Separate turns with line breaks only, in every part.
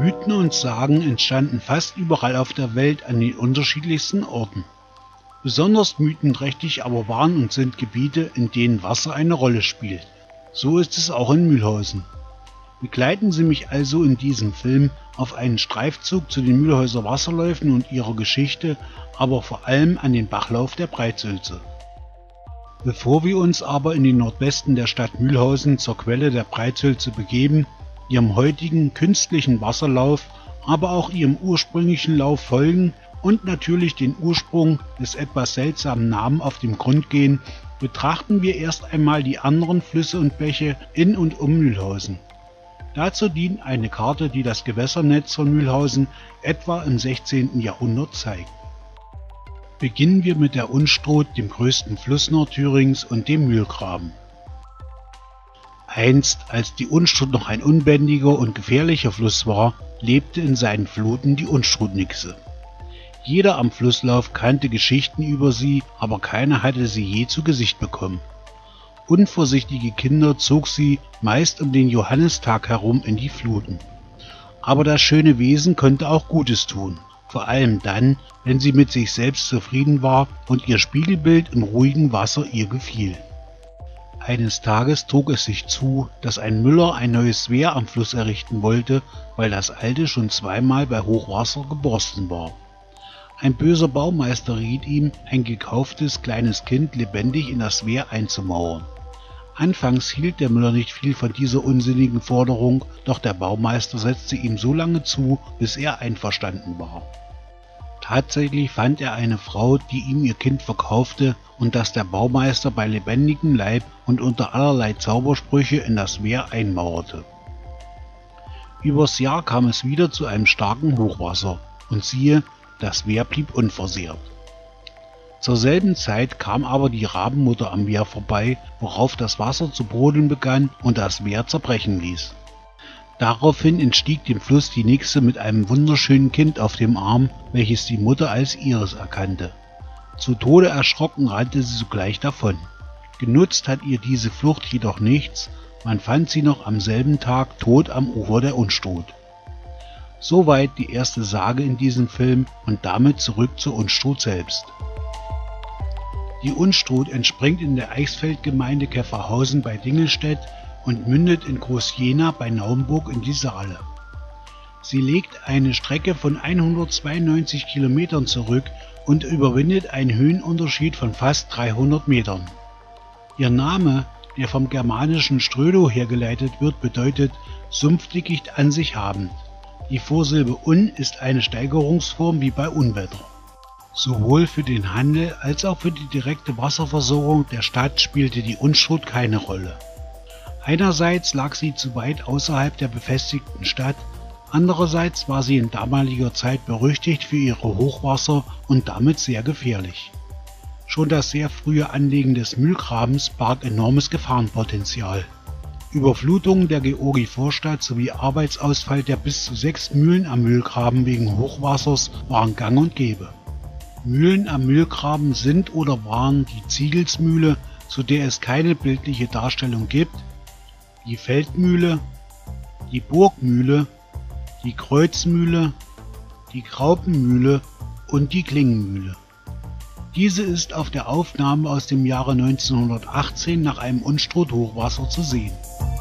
Mythen und Sagen entstanden fast überall auf der Welt an den unterschiedlichsten Orten. Besonders mythenträchtig aber waren und sind Gebiete, in denen Wasser eine Rolle spielt. So ist es auch in Mülhausen. Begleiten Sie mich also in diesem Film auf einen Streifzug zu den Mülhauser Wasserläufen und ihrer Geschichte, aber vor allem an den Bachlauf der Breitsülze. Bevor wir uns aber in den Nordwesten der Stadt Mülhausen zur Quelle der Breitsülze begeben, ihrem heutigen künstlichen Wasserlauf, aber auch ihrem ursprünglichen Lauf folgen und natürlich den Ursprung des etwas seltsamen Namen auf den Grund gehen, betrachten wir erst einmal die anderen Flüsse und Bäche in und um Mülhausen. Dazu dient eine Karte, die das Gewässernetz von Mülhausen etwa im 16. Jahrhundert zeigt. Beginnen wir mit der Unstrut, dem größten Fluss Nordthürings und dem Mühlgraben. Einst, als die Unstrut noch ein unbändiger und gefährlicher Fluss war, lebte in seinen Fluten die Unstrutnixe. Jeder am Flusslauf kannte Geschichten über sie, aber keiner hatte sie je zu Gesicht bekommen. Unvorsichtige Kinder zog sie meist um den Johannistag herum in die Fluten. Aber das schöne Wesen konnte auch Gutes tun, vor allem dann, wenn sie mit sich selbst zufrieden war und ihr Spiegelbild im ruhigen Wasser ihr gefiel. Eines Tages trug es sich zu, dass ein Müller ein neues Wehr am Fluss errichten wollte, weil das alte schon zweimal bei Hochwasser geborsten war. Ein böser Baumeister riet ihm, ein gekauftes kleines Kind lebendig in das Wehr einzumauern. Anfangs hielt der Müller nicht viel von dieser unsinnigen Forderung, doch der Baumeister setzte ihm so lange zu, bis er einverstanden war. Tatsächlich fand er eine Frau, die ihm ihr Kind verkaufte und das der Baumeister bei lebendigem Leib und unter allerlei Zaubersprüche in das Wehr einmauerte. Übers Jahr kam es wieder zu einem starken Hochwasser und siehe, das Wehr blieb unversehrt. Zur selben Zeit kam aber die Rabenmutter am Wehr vorbei, worauf das Wasser zu brodeln begann und das Wehr zerbrechen ließ. Daraufhin entstieg dem Fluss die Nixe mit einem wunderschönen Kind auf dem Arm, welches die Mutter als ihres erkannte. Zu Tode erschrocken rannte sie sogleich davon. Genutzt hat ihr diese Flucht jedoch nichts, man fand sie noch am selben Tag tot am Ufer der Unstrut. Soweit die erste Sage in diesem Film und damit zurück zur Unstrut selbst. Die Unstrut entspringt in der Eichsfeldgemeinde Käferhausen bei Dingelstädt und mündet in Groß-Jena bei Naumburg in die Saale. Sie legt eine Strecke von 192 Kilometern zurück und überwindet einen Höhenunterschied von fast 300 Metern. Ihr Name, der vom germanischen Strödo hergeleitet wird, bedeutet Sumpfdickicht an sich habend. Die Vorsilbe un ist eine Steigerungsform wie bei Unwetter. Sowohl für den Handel als auch für die direkte Wasserversorgung der Stadt spielte die Unstrut keine Rolle. Einerseits lag sie zu weit außerhalb der befestigten Stadt, andererseits war sie in damaliger Zeit berüchtigt für ihre Hochwasser und damit sehr gefährlich. Schon das sehr frühe Anlegen des Mühlgrabens barg enormes Gefahrenpotenzial. Überflutungen der Georgi-Vorstadt sowie Arbeitsausfall der bis zu 6 Mühlen am Mühlgraben wegen Hochwassers waren gang und gäbe. Mühlen am Mühlgraben sind oder waren die Ziegelsmühle, zu der es keine bildliche Darstellung gibt, die Feldmühle, die Burgmühle, die Kreuzmühle, die Graupenmühle und die Klingenmühle. Diese ist auf der Aufnahme aus dem Jahre 1918 nach einem Unstrut-Hochwasser zu sehen.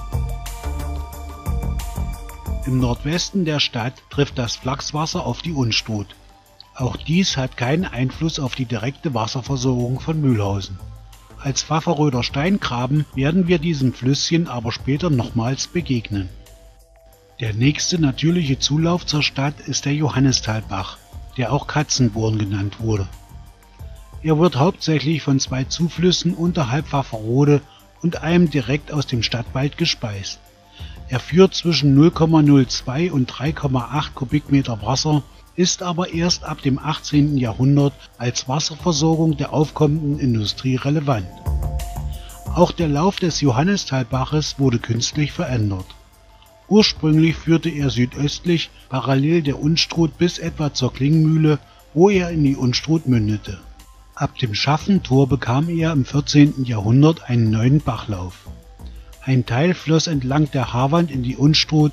Im Nordwesten der Stadt trifft das Flachswasser auf die Unstrut. Auch dies hat keinen Einfluss auf die direkte Wasserversorgung von Mülhausen. Als Pfafferröder Steingraben werden wir diesem Flüsschen aber später nochmals begegnen. Der nächste natürliche Zulauf zur Stadt ist der Johannistalbach, der auch Katzenborn genannt wurde. Er wird hauptsächlich von 2 Zuflüssen unterhalb Pfafferode und einem direkt aus dem Stadtwald gespeist. Er führt zwischen 0,02 und 3,8 Kubikmeter Wasser, ist aber erst ab dem 18. Jahrhundert als Wasserversorgung der aufkommenden Industrie relevant. Auch der Lauf des Johannistalbaches wurde künstlich verändert. Ursprünglich führte er südöstlich parallel der Unstrut bis etwa zur Klingenmühle, wo er in die Unstrut mündete. Ab dem Schaffentor bekam er im 14. Jahrhundert einen neuen Bachlauf. Ein Teil floss entlang der Haarwand in die Unstrut,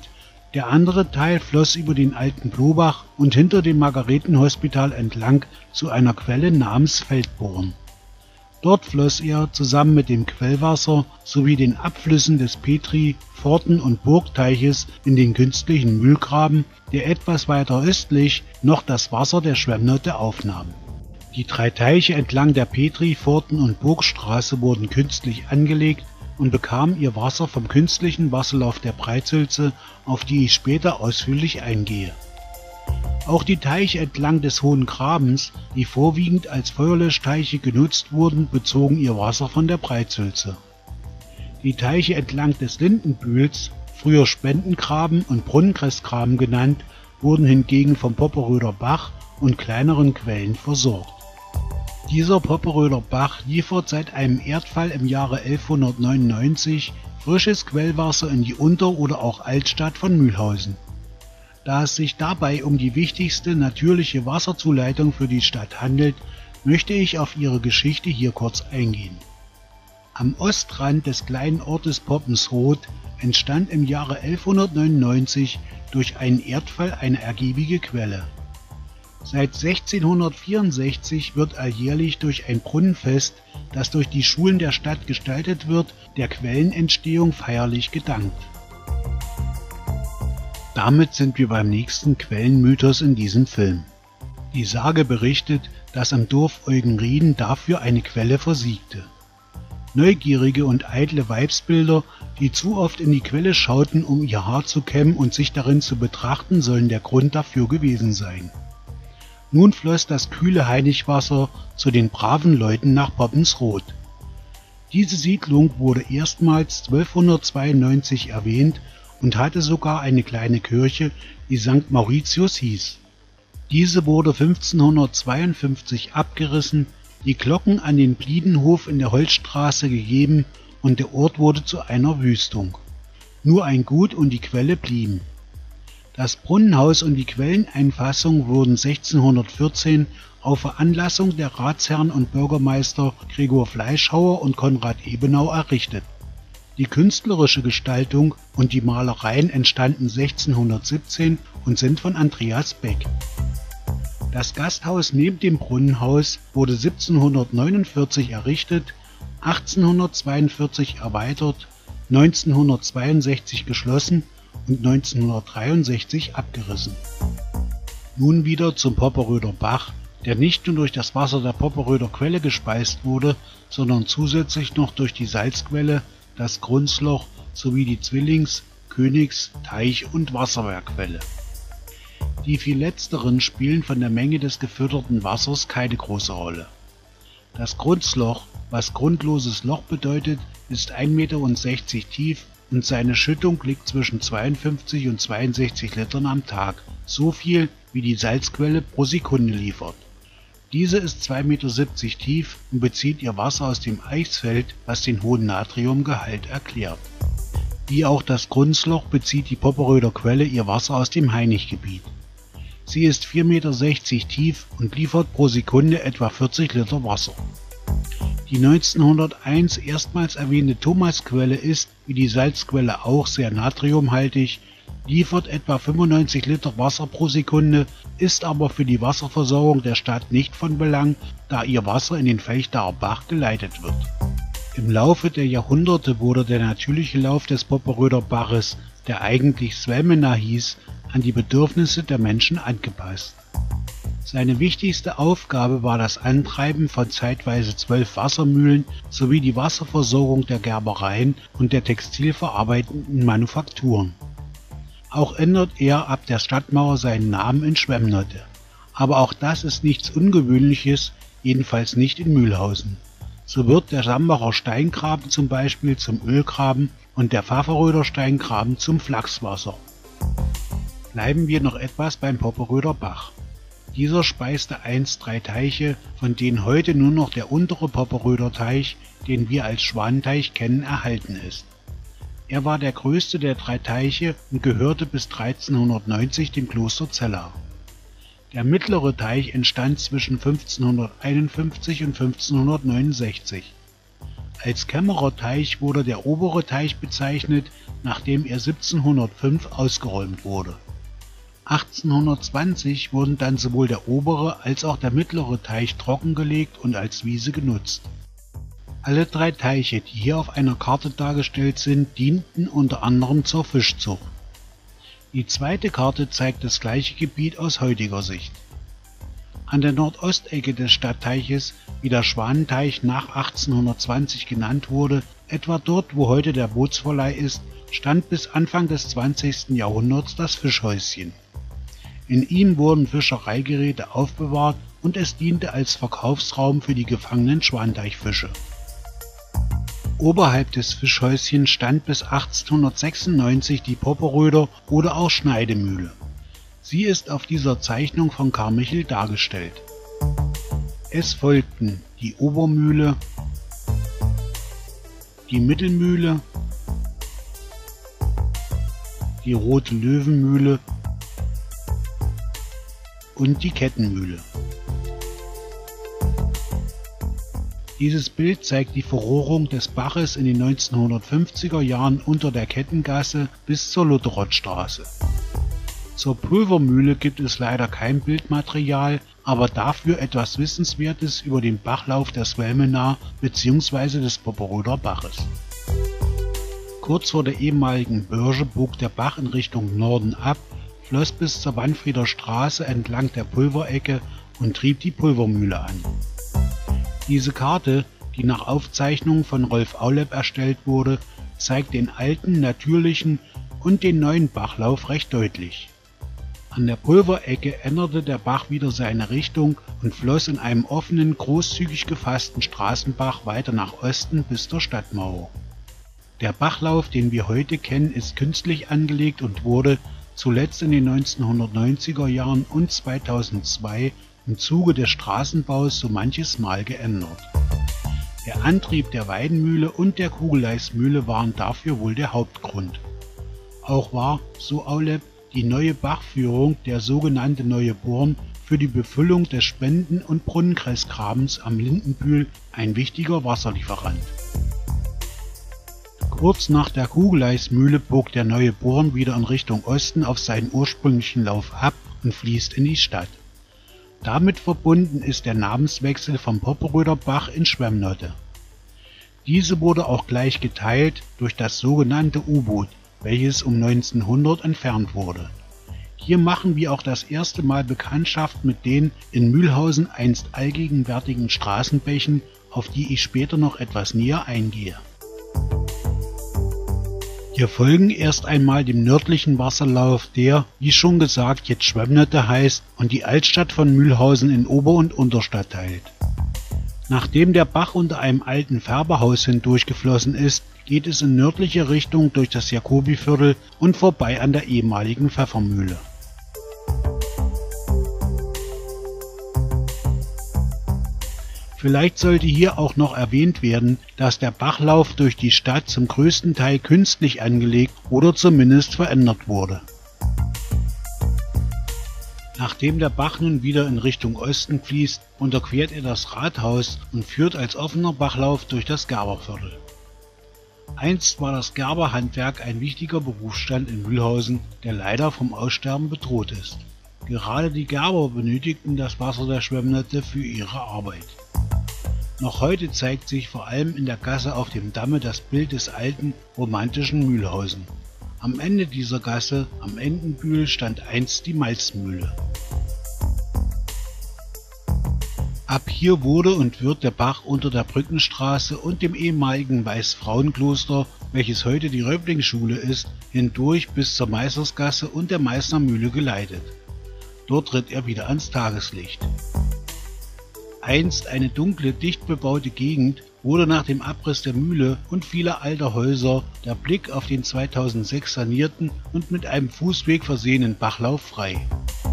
Der andere Teil floss über den alten Blobach und hinter dem Margaretenhospital entlang zu einer Quelle namens Feldborn. Dort floss er zusammen mit dem Quellwasser sowie den Abflüssen des Petri-, Pforten- und Burgteiches in den künstlichen Mühlgraben, der etwas weiter östlich noch das Wasser der Schwemmnotte aufnahm. Die 3 Teiche entlang der Petri-, Pforten- und Burgstraße wurden künstlich angelegt und bekamen ihr Wasser vom künstlichen Wasserlauf der Breizhülse, auf die ich später ausführlich eingehe. Auch die Teiche entlang des Hohen Grabens, die vorwiegend als Feuerlöschteiche genutzt wurden, bezogen ihr Wasser von der Breizhülse. Die Teiche entlang des Lindenbühls, früher Spendengraben und Brunnengressgraben genannt, wurden hingegen vom Popperöder Bach und kleineren Quellen versorgt. Dieser Popperöder Bach liefert seit einem Erdfall im Jahre 1199 frisches Quellwasser in die Unter- oder auch Altstadt von Mühlhausen. Da es sich dabei um die wichtigste natürliche Wasserzuleitung für die Stadt handelt, möchte ich auf ihre Geschichte hier kurz eingehen. Am Ostrand des kleinen Ortes Poppensroth entstand im Jahre 1199 durch einen Erdfall eine ergiebige Quelle. Seit 1664 wird alljährlich durch ein Brunnenfest, das durch die Schulen der Stadt gestaltet wird, der Quellenentstehung feierlich gedankt. Damit sind wir beim nächsten Quellenmythos in diesem Film. Die Sage berichtet, dass am Dorf Eugenrieden dafür eine Quelle versiegte. Neugierige und eitle Weibsbilder, die zu oft in die Quelle schauten, um ihr Haar zu kämmen und sich darin zu betrachten, sollen der Grund dafür gewesen sein. Nun floss das kühle Hainichwasser zu den braven Leuten nach Poppensroth. Diese Siedlung wurde erstmals 1292 erwähnt und hatte sogar eine kleine Kirche, die St. Mauritius hieß. Diese wurde 1552 abgerissen, die Glocken an den Bliedenhof in der Holzstraße gegeben und der Ort wurde zu einer Wüstung. Nur ein Gut und die Quelle blieben. Das Brunnenhaus und die Quelleneinfassung wurden 1614 auf Veranlassung der Ratsherren und Bürgermeister Gregor Fleischhauer und Konrad Ebenau errichtet. Die künstlerische Gestaltung und die Malereien entstanden 1617 und sind von Andreas Beck. Das Gasthaus neben dem Brunnenhaus wurde 1749 errichtet, 1842 erweitert, 1962 geschlossen und 1963 abgerissen. Nun wieder zum Popperöder Bach, der nicht nur durch das Wasser der Popperöder Quelle gespeist wurde, sondern zusätzlich noch durch die Salzquelle, das Grunzloch sowie die Zwillings-, Königs-, Teich- und Wasserwerkquelle. Die 4 letzteren spielen von der Menge des gefütterten Wassers keine große Rolle. Das Grunzloch, was grundloses Loch bedeutet, ist 1,60 Meter tief und seine Schüttung liegt zwischen 52 und 62 Litern am Tag, so viel wie die Salzquelle pro Sekunde liefert. Diese ist 2,70 Meter tief und bezieht ihr Wasser aus dem Eichsfeld, was den hohen Natriumgehalt erklärt. Wie auch das Grunzloch bezieht die Popperöder Quelle ihr Wasser aus dem Hainichgebiet. Sie ist 4,60 Meter tief und liefert pro Sekunde etwa 40 Liter Wasser. Die 1901 erstmals erwähnte Thomasquelle ist, wie die Salzquelle auch, sehr natriumhaltig, liefert etwa 95 Liter Wasser pro Sekunde, ist aber für die Wasserversorgung der Stadt nicht von Belang, da ihr Wasser in den Feldtaer Bach geleitet wird. Im Laufe der Jahrhunderte wurde der natürliche Lauf des Popperöder Baches, der eigentlich Svälmena hieß, an die Bedürfnisse der Menschen angepasst. Seine wichtigste Aufgabe war das Antreiben von zeitweise 12 Wassermühlen sowie die Wasserversorgung der Gerbereien und der textilverarbeitenden Manufakturen. Auch ändert er ab der Stadtmauer seinen Namen in Schwemmnotte. Aber auch das ist nichts Ungewöhnliches, jedenfalls nicht in Mühlhausen. So wird der Sambacher Steingraben zum Beispiel zum Ölgraben und der Pfafferröder Steingraben zum Flachswasser. Bleiben wir noch etwas beim Popperöder Bach. Dieser speiste einst 3 Teiche, von denen heute nur noch der untere Popperöder Teich, den wir als Schwanenteich kennen, erhalten ist. Er war der größte der 3 Teiche und gehörte bis 1390 dem Kloster Zella. Der mittlere Teich entstand zwischen 1551 und 1569. Als Kämmerer Teich wurde der obere Teich bezeichnet, nachdem er 1705 ausgeräumt wurde. 1820 wurden dann sowohl der obere als auch der mittlere Teich trockengelegt und als Wiese genutzt. Alle drei Teiche, die hier auf einer Karte dargestellt sind, dienten unter anderem zur Fischzucht. Die zweite Karte zeigt das gleiche Gebiet aus heutiger Sicht. An der Nordostecke des Stadtteiches, wie der Schwanenteich nach 1820 genannt wurde, etwa dort, wo heute der Bootsverleih ist, stand bis Anfang des 20. Jahrhunderts das Fischhäuschen. In ihm wurden Fischereigeräte aufbewahrt und es diente als Verkaufsraum für die gefangenen Schwanteichfische. Oberhalb des Fischhäuschens stand bis 1896 die Popperöder oder auch Schneidemühle. Sie ist auf dieser Zeichnung von Carmichael dargestellt. Es folgten die Obermühle, die Mittelmühle, die Rote Löwenmühle und die Kettenmühle. Dieses Bild zeigt die Verrohrung des Baches in den 1950er Jahren unter der Kettengasse bis zur Lutherrothstraße. Zur Pulvermühle gibt es leider kein Bildmaterial, aber dafür etwas Wissenswertes über den Bachlauf der Swelmenau bzw. des Popperöder Baches. Kurz vor der ehemaligen Börse bog der Bach in Richtung Norden ab, floss bis zur Wanfrieder Straße entlang der Pulverecke und trieb die Pulvermühle an. Diese Karte, die nach Aufzeichnungen von Rolf Aulep erstellt wurde, zeigt den alten, natürlichen und den neuen Bachlauf recht deutlich. An der Pulverecke änderte der Bach wieder seine Richtung und floss in einem offenen, großzügig gefassten Straßenbach weiter nach Osten bis zur Stadtmauer. Der Bachlauf, den wir heute kennen, ist künstlich angelegt und wurde, zuletzt in den 1990er Jahren und 2002, im Zuge des Straßenbaus so manches Mal geändert. Der Antrieb der Weidenmühle und der Kugeleismühle waren dafür wohl der Hauptgrund. Auch war, so Aulep, die neue Bachführung, der sogenannte Neue Born, für die Befüllung des Spenden- und Brunnenkreisgrabens am Lindenbühl ein wichtiger Wasserlieferant. Kurz nach der Kugeleismühle bog der Neue Born wieder in Richtung Osten auf seinen ursprünglichen Lauf ab und fließt in die Stadt. Damit verbunden ist der Namenswechsel vom Popperöder Bach in Schwemmnotte. Diese wurde auch gleich geteilt durch das sogenannte U-Boot, welches um 1900 entfernt wurde. Hier machen wir auch das erste Mal Bekanntschaft mit den in Mühlhausen einst allgegenwärtigen Straßenbächen, auf die ich später noch etwas näher eingehe. Wir folgen erst einmal dem nördlichen Wasserlauf, der, wie schon gesagt, jetzt Schwemmnotte heißt und die Altstadt von Mühlhausen in Ober- und Unterstadt teilt. Nachdem der Bach unter einem alten Färberhaus hindurchgeflossen ist, geht es in nördliche Richtung durch das Jakobiviertel und vorbei an der ehemaligen Pfeffermühle. Vielleicht sollte hier auch noch erwähnt werden, dass der Bachlauf durch die Stadt zum größten Teil künstlich angelegt oder zumindest verändert wurde. Nachdem der Bach nun wieder in Richtung Osten fließt, unterquert er das Rathaus und führt als offener Bachlauf durch das Gerberviertel. Einst war das Gerberhandwerk ein wichtiger Berufsstand in Mühlhausen, der leider vom Aussterben bedroht ist. Gerade die Gerber benötigten das Wasser der Schwemmnotte für ihre Arbeit. Noch heute zeigt sich vor allem in der Gasse auf dem Damme das Bild des alten, romantischen Mühlhausen. Am Ende dieser Gasse, am Endenbühl, stand einst die Malzmühle. Ab hier wurde und wird der Bach unter der Brückenstraße und dem ehemaligen Weißfrauenkloster, welches heute die Röblingsschule ist, hindurch bis zur Meißnersgasse und der Meißner Mühle geleitet. Dort tritt er wieder ans Tageslicht. Einst eine dunkle, dicht bebaute Gegend, wurde nach dem Abriss der Mühle und vieler alter Häuser der Blick auf den 2006 sanierten und mit einem Fußweg versehenen Bachlauf frei.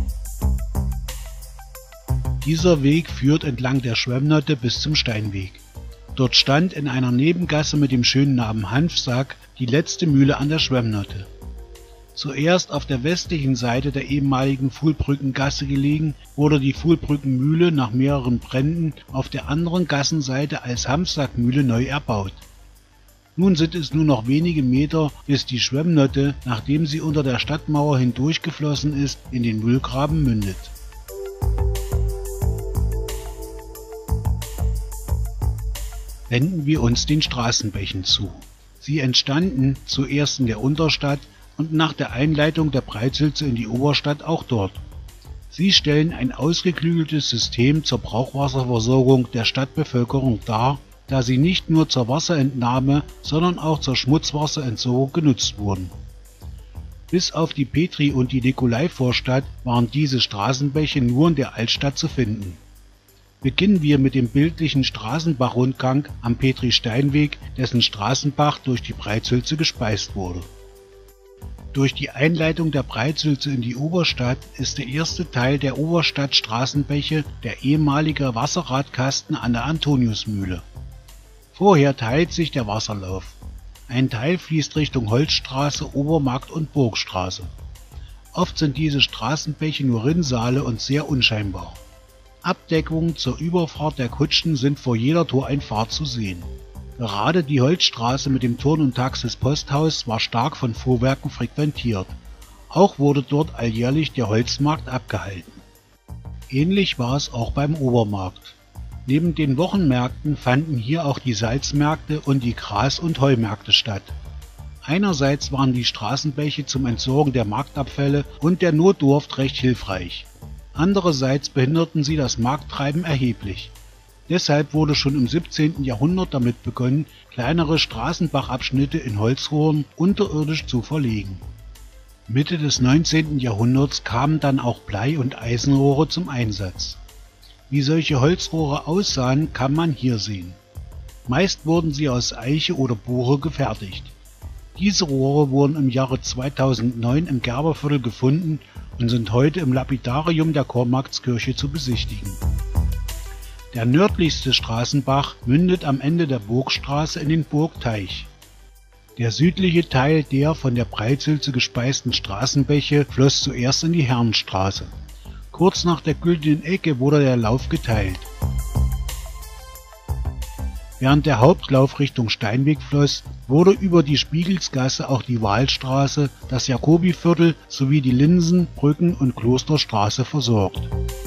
Dieser Weg führt entlang der Schwemmnotte bis zum Steinweg. Dort stand in einer Nebengasse mit dem schönen Namen Hanfsack die letzte Mühle an der Schwemmnotte. Zuerst auf der westlichen Seite der ehemaligen Fuhlbrückengasse gelegen, wurde die Fuhlbrückenmühle nach mehreren Bränden auf der anderen Gassenseite als Hamsackmühle neu erbaut. Nun sind es nur noch wenige Meter, bis die Schwemmnotte, nachdem sie unter der Stadtmauer hindurchgeflossen ist, in den Mühlgraben mündet. Wenden wir uns den Straßenbächen zu. Sie entstanden zuerst in der Unterstadt und nach der Einleitung der Breitsülze in die Oberstadt auch dort. Sie stellen ein ausgeklügeltes System zur Brauchwasserversorgung der Stadtbevölkerung dar, da sie nicht nur zur Wasserentnahme, sondern auch zur Schmutzwasserentsorgung genutzt wurden. Bis auf die Petri- und die Nikolai-Vorstadt waren diese Straßenbäche nur in der Altstadt zu finden. Beginnen wir mit dem bildlichen Straßenbach-Rundgang am Petri-Steinweg, dessen Straßenbach durch die Breitsülze gespeist wurde. Durch die Einleitung der Breitsülze in die Oberstadt ist der erste Teil der Oberstadtstraßenbäche der ehemalige Wasserradkasten an der Antoniusmühle. Vorher teilt sich der Wasserlauf. Ein Teil fließt Richtung Holzstraße, Obermarkt und Burgstraße. Oft sind diese Straßenbäche nur Rinnsale und sehr unscheinbar. Abdeckungen zur Überfahrt der Kutschen sind vor jeder Toreinfahrt zu sehen. Gerade die Holzstraße mit dem Turn- und Taxis-Posthaus war stark von Fuhrwerken frequentiert. Auch wurde dort alljährlich der Holzmarkt abgehalten. Ähnlich war es auch beim Obermarkt. Neben den Wochenmärkten fanden hier auch die Salzmärkte und die Gras- und Heumärkte statt. Einerseits waren die Straßenbäche zum Entsorgen der Marktabfälle und der Notdurft recht hilfreich. Andererseits behinderten sie das Markttreiben erheblich. Deshalb wurde schon im 17. Jahrhundert damit begonnen, kleinere Straßenbachabschnitte in Holzrohren unterirdisch zu verlegen. Mitte des 19. Jahrhunderts kamen dann auch Blei- und Eisenrohre zum Einsatz. Wie solche Holzrohre aussahen, kann man hier sehen. Meist wurden sie aus Eiche oder Buche gefertigt. Diese Rohre wurden im Jahre 2009 im Gerberviertel gefunden und sind heute im Lapidarium der Kornmarktskirche zu besichtigen. Der nördlichste Straßenbach mündet am Ende der Burgstraße in den Burgteich. Der südliche Teil der von der Breitsülze gespeisten Straßenbäche floss zuerst in die Herrenstraße. Kurz nach der Güldenen Ecke wurde der Lauf geteilt. Während der Hauptlauf Richtung Steinweg floss, wurde über die Spiegelsgasse auch die Wahlstraße, das Jakobiviertel sowie die Linsen-, Brücken- und Klosterstraße versorgt.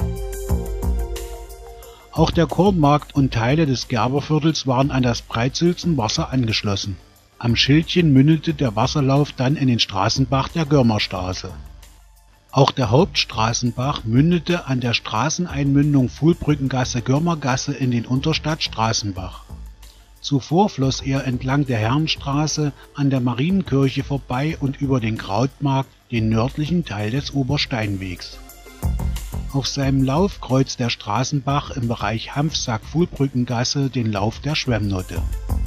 Auch der Kornmarkt und Teile des Gerberviertels waren an das Breitsülzenwasser angeschlossen. Am Schildchen mündete der Wasserlauf dann in den Straßenbach der Görmerstraße. Auch der Hauptstraßenbach mündete an der Straßeneinmündung Fuhlbrückengasse-Görmergasse in den Unterstadt-Straßenbach. Zuvor floss er entlang der Herrenstraße an der Marienkirche vorbei und über den Krautmarkt, den nördlichen Teil des Obersteinwegs. Auf seinem Lauf kreuzt der Straßenbach im Bereich Hanfsack-Fuhlbrückengasse den Lauf der Schwemmnotte.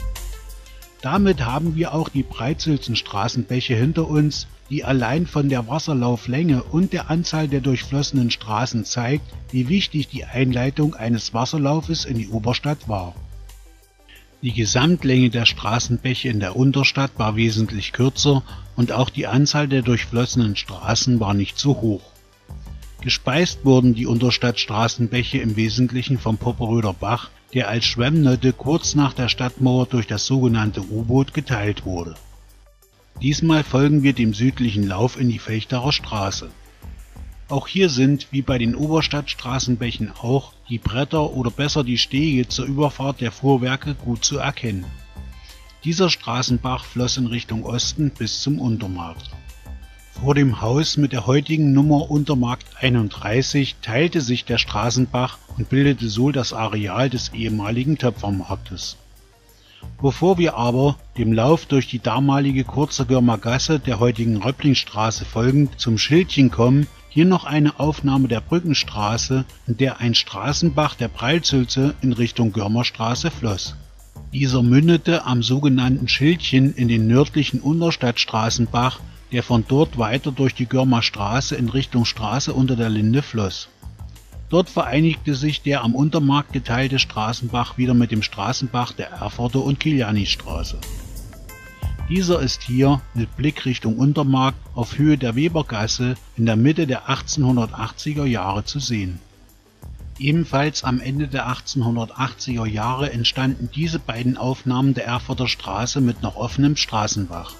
Damit haben wir auch die Breitsülzenstraßenbäche hinter uns, die allein von der Wasserlauflänge und der Anzahl der durchflossenen Straßen zeigt, wie wichtig die Einleitung eines Wasserlaufes in die Oberstadt war. Die Gesamtlänge der Straßenbäche in der Unterstadt war wesentlich kürzer und auch die Anzahl der durchflossenen Straßen war nicht so hoch. Gespeist wurden die Unterstadtstraßenbäche im Wesentlichen vom Popperöder Bach, der als Schwemmnotte kurz nach der Stadtmauer durch das sogenannte U-Boot geteilt wurde. Diesmal folgen wir dem südlichen Lauf in die Vechtacher Straße. Auch hier sind, wie bei den Oberstadtstraßenbächen auch, die Bretter oder besser die Stege zur Überfahrt der Fuhrwerke gut zu erkennen. Dieser Straßenbach floss in Richtung Osten bis zum Untermarkt. Vor dem Haus mit der heutigen Nummer Untermarkt 31 teilte sich der Straßenbach und bildete so das Areal des ehemaligen Töpfermarktes. Bevor wir aber, dem Lauf durch die damalige Kurzergörmer Gasse der heutigen Röpplingstraße folgend, zum Schildchen kommen, hier noch eine Aufnahme der Brückenstraße, in der ein Straßenbach der Breitsülze in Richtung Görmerstraße floss. Dieser mündete am sogenannten Schildchen in den nördlichen Unterstadtstraßenbach, der von dort weiter durch die Görmerstraße in Richtung Straße unter der Linde floss. Dort vereinigte sich der am Untermarkt geteilte Straßenbach wieder mit dem Straßenbach der Erfurter und Kilianistraße. Dieser ist hier mit Blick Richtung Untermarkt auf Höhe der Webergasse in der Mitte der 1880er Jahre zu sehen. Ebenfalls am Ende der 1880er Jahre entstanden diese beiden Aufnahmen der Erfurter Straße mit noch offenem Straßenbach.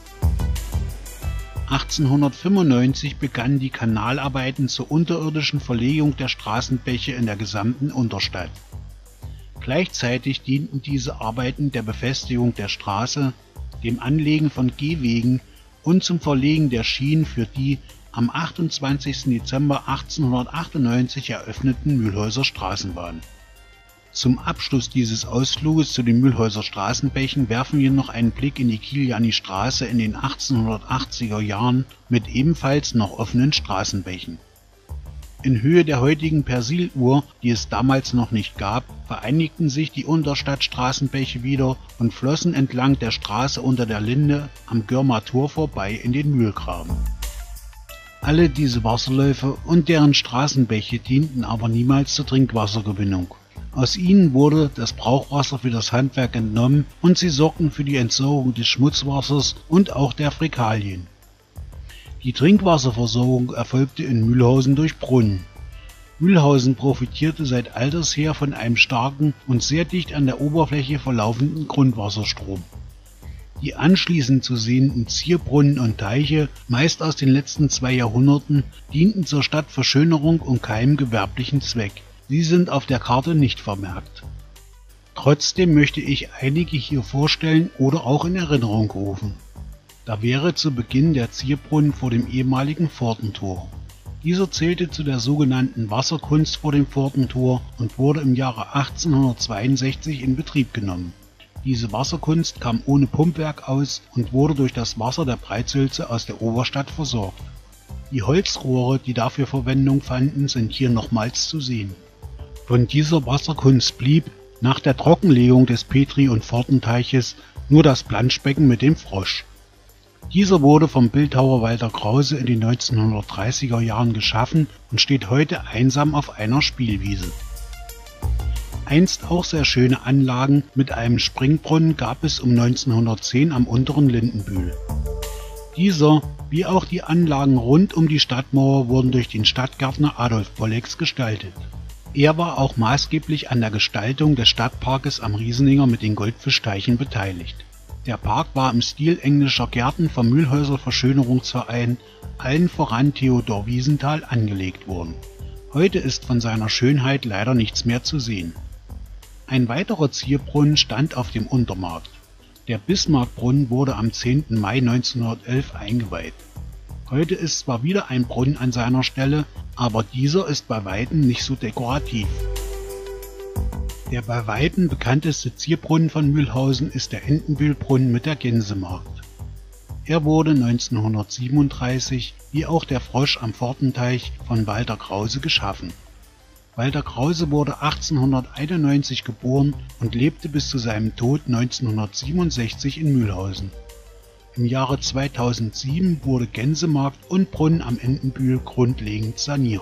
1895 begannen die Kanalarbeiten zur unterirdischen Verlegung der Straßenbäche in der gesamten Unterstadt. Gleichzeitig dienten diese Arbeiten der Befestigung der Straße, dem Anlegen von Gehwegen und zum Verlegen der Schienen für die am 28. Dezember 1898 eröffneten Mülhäuser Straßenbahn. Zum Abschluss dieses Ausfluges zu den Mülhäuser Straßenbächen werfen wir noch einen Blick in die Kiliani-Straße in den 1880er Jahren mit ebenfalls noch offenen Straßenbächen. In Höhe der heutigen Persiluhr, die es damals noch nicht gab, vereinigten sich die Unterstadtstraßenbäche wieder und flossen entlang der Straße unter der Linde am Görmer Tor vorbei in den Mühlgraben. Alle diese Wasserläufe und deren Straßenbäche dienten aber niemals zur Trinkwassergewinnung. Aus ihnen wurde das Brauchwasser für das Handwerk entnommen und sie sorgten für die Entsorgung des Schmutzwassers und auch der Fäkalien. Die Trinkwasserversorgung erfolgte in Mühlhausen durch Brunnen. Mühlhausen profitierte seit alters her von einem starken und sehr dicht an der Oberfläche verlaufenden Grundwasserstrom. Die anschließend zu sehenden Zierbrunnen und Teiche, meist aus den letzten 2 Jahrhunderten, dienten zur Stadtverschönerung und keinem gewerblichen Zweck. Sie sind auf der Karte nicht vermerkt. Trotzdem möchte ich einige hier vorstellen oder auch in Erinnerung rufen. Da wäre zu Beginn der Zierbrunnen vor dem ehemaligen Pfortentor. Dieser zählte zu der sogenannten Wasserkunst vor dem Pfortentor und wurde im Jahre 1862 in Betrieb genommen. Diese Wasserkunst kam ohne Pumpwerk aus und wurde durch das Wasser der Breizhülse aus der Oberstadt versorgt. Die Holzrohre, die dafür Verwendung fanden, sind hier nochmals zu sehen. Von dieser Wasserkunst blieb nach der Trockenlegung des Petri- und Pfortenteiches nur das Planschbecken mit dem Frosch. Dieser wurde vom Bildhauer Walter Krause in den 1930er Jahren geschaffen und steht heute einsam auf einer Spielwiese. Einst auch sehr schöne Anlagen mit einem Springbrunnen gab es um 1910 am unteren Lindenbühl. Dieser, wie auch die Anlagen rund um die Stadtmauer, wurden durch den Stadtgärtner Adolf Pollex gestaltet. Er war auch maßgeblich an der Gestaltung des Stadtparkes am Rieseninger mit den Goldfischteichen beteiligt. Der Park war im Stil englischer Gärten vom Mühlhäuser Verschönerungsverein, allen voran Theodor Wiesenthal, angelegt worden. Heute ist von seiner Schönheit leider nichts mehr zu sehen. Ein weiterer Zierbrunnen stand auf dem Untermarkt. Der Bismarckbrunnen wurde am 10. Mai 1911 eingeweiht. Heute ist zwar wieder ein Brunnen an seiner Stelle, aber dieser ist bei weitem nicht so dekorativ. Der bei weitem bekannteste Zierbrunnen von Mühlhausen ist der Entenbühlbrunnen mit der Gänsemarkt. Er wurde 1937, wie auch der Frosch am Pfortenteich, von Walter Krause geschaffen. Walter Krause wurde 1891 geboren und lebte bis zu seinem Tod 1967 in Mühlhausen. Im Jahre 2007 wurde Gänsemarkt und Brunnen am Entenbühl grundlegend saniert.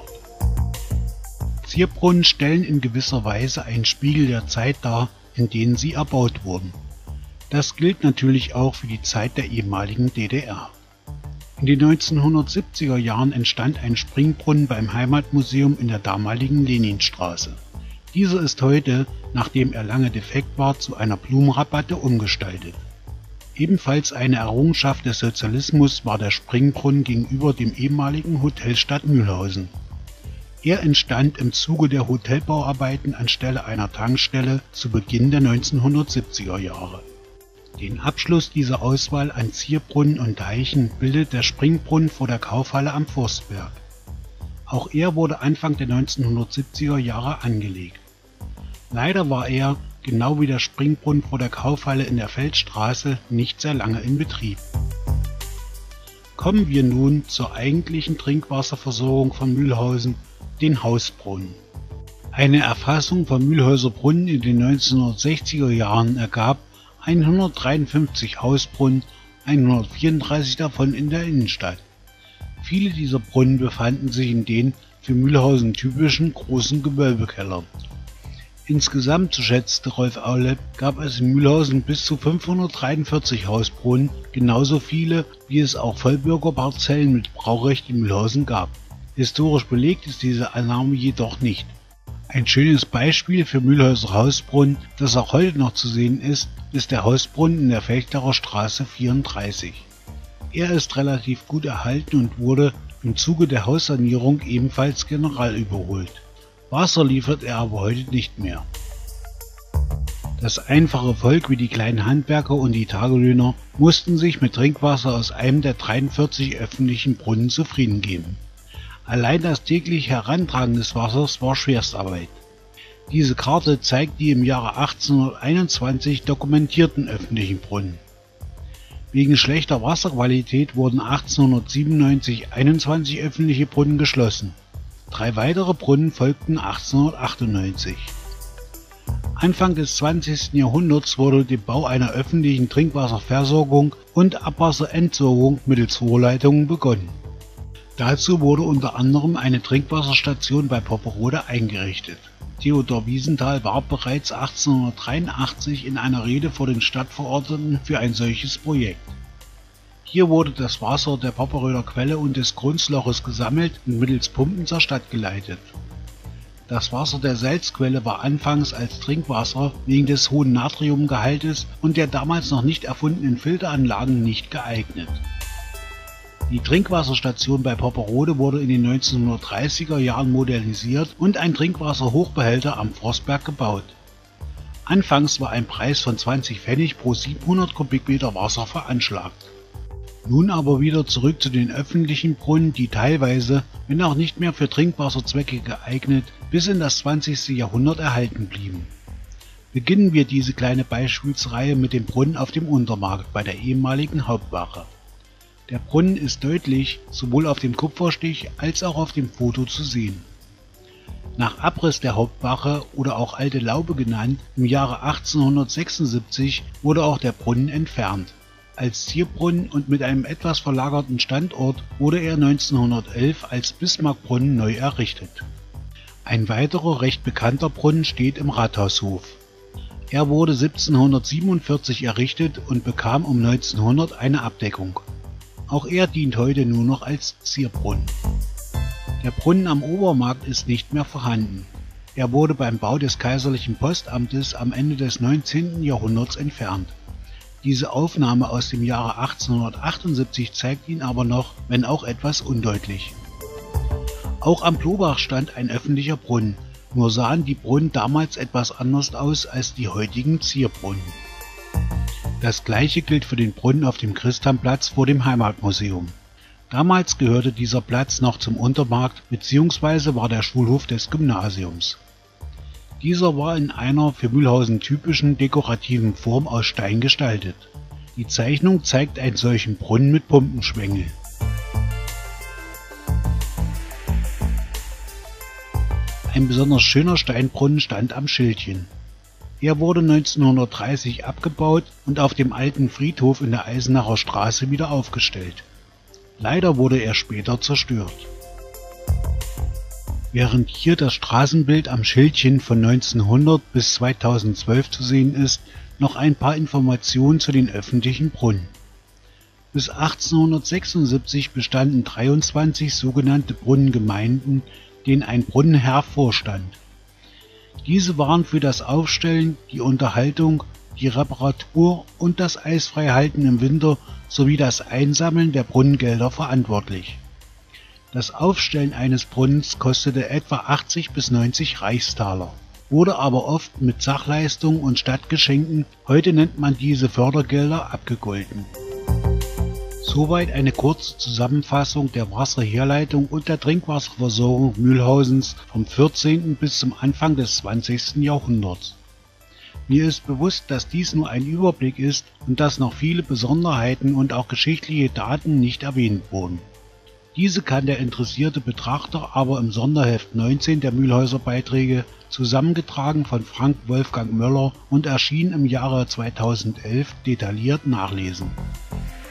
Zierbrunnen stellen in gewisser Weise einen Spiegel der Zeit dar, in denen sie erbaut wurden. Das gilt natürlich auch für die Zeit der ehemaligen DDR. In den 1970er Jahren entstand ein Springbrunnen beim Heimatmuseum in der damaligen Leninstraße. Dieser ist heute, nachdem er lange defekt war, zu einer Blumenrabatte umgestaltet. Ebenfalls eine Errungenschaft des Sozialismus war der Springbrunnen gegenüber dem ehemaligen Hotel Stadt Mühlhausen. Er entstand im Zuge der Hotelbauarbeiten anstelle einer Tankstelle zu Beginn der 1970er Jahre. Den Abschluss dieser Auswahl an Zierbrunnen und Teichen bildet der Springbrunnen vor der Kaufhalle am Forstberg. Auch er wurde Anfang der 1970er Jahre angelegt. Leider war er, genau wie der Springbrunnen vor der Kaufhalle in der Feldstraße, nicht sehr lange in Betrieb. Kommen wir nun zur eigentlichen Trinkwasserversorgung von Mühlhausen, den Hausbrunnen. Eine Erfassung von Mühlhäuser Brunnen in den 1960er Jahren ergab 153 Hausbrunnen, 134 davon in der Innenstadt. Viele dieser Brunnen befanden sich in den für Mühlhausen typischen großen Gewölbekellern. Insgesamt, so schätzte Rolf Aulep, gab es in Mühlhausen bis zu 543 Hausbrunnen, genauso viele, wie es auch Vollbürgerparzellen mit Braurecht in Mühlhausen gab. Historisch belegt ist diese Annahme jedoch nicht. Ein schönes Beispiel für Mühlhäuser Hausbrunnen, das auch heute noch zu sehen ist der Hausbrunnen in der Fechterer Straße 34. Er ist relativ gut erhalten und wurde im Zuge der Haussanierung ebenfalls generalüberholt. Wasser liefert er aber heute nicht mehr. Das einfache Volk wie die kleinen Handwerker und die Tagelöhner mussten sich mit Trinkwasser aus einem der 43 öffentlichen Brunnen zufrieden geben. Allein das tägliche Herantragen des Wassers war Schwerstarbeit. Diese Karte zeigt die im Jahre 1821 dokumentierten öffentlichen Brunnen. Wegen schlechter Wasserqualität wurden 1897 21 öffentliche Brunnen geschlossen. 3 weitere Brunnen folgten 1898. Anfang des 20. Jahrhunderts wurde dem Bau einer öffentlichen Trinkwasserversorgung und Abwasserentsorgung mittels Rohrleitungen begonnen. Dazu wurde unter anderem eine Trinkwasserstation bei Popperode eingerichtet. Theodor Wiesenthal warb bereits 1883 in einer Rede vor den Stadtverordneten für ein solches Projekt. Hier wurde das Wasser der Popperöder Quelle und des Grundloches gesammelt und mittels Pumpen zur Stadt geleitet. Das Wasser der Salzquelle war anfangs als Trinkwasser wegen des hohen Natriumgehaltes und der damals noch nicht erfundenen Filteranlagen nicht geeignet. Die Trinkwasserstation bei Popperode wurde in den 1930er Jahren modernisiert und ein Trinkwasserhochbehälter am Forstberg gebaut. Anfangs war ein Preis von 20 Pfennig pro 700 Kubikmeter Wasser veranschlagt. Nun aber wieder zurück zu den öffentlichen Brunnen, die teilweise, wenn auch nicht mehr für Trinkwasserzwecke geeignet, bis in das 20. Jahrhundert erhalten blieben. Beginnen wir diese kleine Beispielsreihe mit dem Brunnen auf dem Untermarkt bei der ehemaligen Hauptwache. Der Brunnen ist deutlich sowohl auf dem Kupferstich als auch auf dem Foto zu sehen. Nach Abriss der Hauptwache oder auch Alte Laube genannt, im Jahre 1876 wurde auch der Brunnen entfernt. Als Zierbrunnen und mit einem etwas verlagerten Standort wurde er 1911 als Bismarckbrunnen neu errichtet. Ein weiterer recht bekannter Brunnen steht im Rathaushof. Er wurde 1747 errichtet und bekam um 1900 eine Abdeckung. Auch er dient heute nur noch als Zierbrunnen. Der Brunnen am Obermarkt ist nicht mehr vorhanden. Er wurde beim Bau des kaiserlichen Postamtes am Ende des 19. Jahrhunderts entfernt. Diese Aufnahme aus dem Jahre 1878 zeigt ihn aber noch, wenn auch etwas undeutlich. Auch am Plobach stand ein öffentlicher Brunnen, nur sahen die Brunnen damals etwas anders aus als die heutigen Zierbrunnen. Das gleiche gilt für den Brunnen auf dem Christamplatz vor dem Heimatmuseum. Damals gehörte dieser Platz noch zum Untermarkt bzw. war der Schulhof des Gymnasiums. Dieser war in einer für Mühlhausen typischen dekorativen Form aus Stein gestaltet. Die Zeichnung zeigt einen solchen Brunnen mit Pumpenschwengel. Ein besonders schöner Steinbrunnen stand am Schildchen. Er wurde 1930 abgebaut und auf dem alten Friedhof in der Eisenacher Straße wieder aufgestellt. Leider wurde er später zerstört. Während hier das Straßenbild am Schildchen von 1900 bis 2012 zu sehen ist, noch ein paar Informationen zu den öffentlichen Brunnen. Bis 1876 bestanden 23 sogenannte Brunnengemeinden, denen ein Brunnenherr vorstand. Diese waren für das Aufstellen, die Unterhaltung, die Reparatur und das Eisfreihalten im Winter sowie das Einsammeln der Brunnengelder verantwortlich. Das Aufstellen eines Brunnens kostete etwa 80 bis 90 Reichstaler, wurde aber oft mit Sachleistungen und Stadtgeschenken, heute nennt man diese Fördergelder, abgegolten. Soweit eine kurze Zusammenfassung der Wasserherleitung und der Trinkwasserversorgung Mühlhausens vom 14. bis zum Anfang des 20. Jahrhunderts. Mir ist bewusst, dass dies nur ein Überblick ist und dass noch viele Besonderheiten und auch geschichtliche Daten nicht erwähnt wurden. Diese kann der interessierte Betrachter aber im Sonderheft 19 der Mühlhäuser Beiträge, zusammengetragen von Frank Wolfgang Möller und erschienen im Jahre 2011, detailliert nachlesen.